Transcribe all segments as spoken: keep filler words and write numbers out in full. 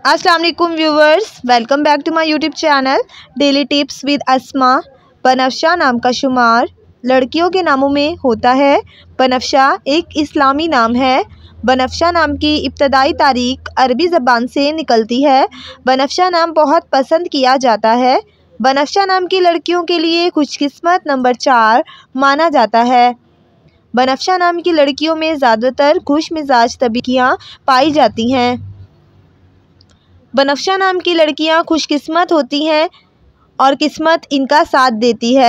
अस्सलाम वालेकुम viewers, welcome back to my YouTube channel daily tips with Asma. बनफ्शा नाम का शुमार लड़कियों के नामों में होता है। बनफ्शा एक इस्लामी नाम है। बनफ्शा नाम की इब्तदाई तारीख अरबी ज़बान से निकलती है। बनफ्शा नाम बहुत पसंद किया जाता है। बनफ्शा नाम की लड़कियों के लिए खुशकिस्मत नंबर चार माना जाता है। बनफ्शा नाम की लड़कियों में ज़्यादातर खुश मिजाज तबीयत पाई जाती हैं। बनफ्शा नाम की लड़कियां खुशकिस्मत होती हैं और किस्मत इनका साथ देती है।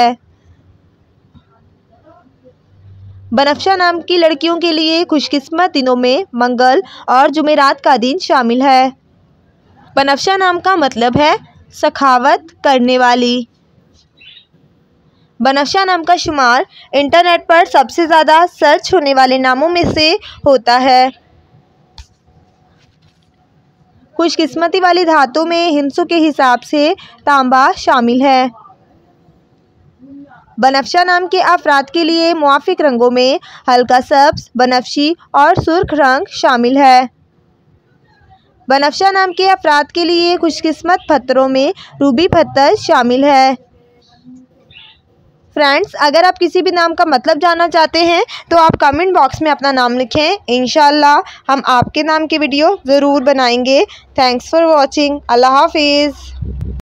बनफ्शा नाम की लड़कियों के लिए खुशकिस्मत दिनों में मंगल और जुमेरात का दिन शामिल है। बनफ्शा नाम का मतलब है सखावत करने वाली। बनफ्शा नाम का शुमार इंटरनेट पर सबसे ज़्यादा सर्च होने वाले नामों में से होता है। खुशकिस्मती वाली धातु में हिंसों के हिसाब से तांबा शामिल है। बनफ्शा नाम के अफराद के लिए मुआफिक रंगों में हल्का सब्ज, बनफ्शी और सुर्ख रंग शामिल है। बनफ्शा नाम के अफराद के लिए खुशकिस्मत पत्थरों में रूबी पत्थर शामिल है। फ्रेंड्स, अगर आप किसी भी नाम का मतलब जानना चाहते हैं तो आप कमेंट बॉक्स में अपना नाम लिखें। इंशाल्लाह हम आपके नाम की वीडियो ज़रूर बनाएंगे। Thanks for watching. अल्लाह हाफिज़।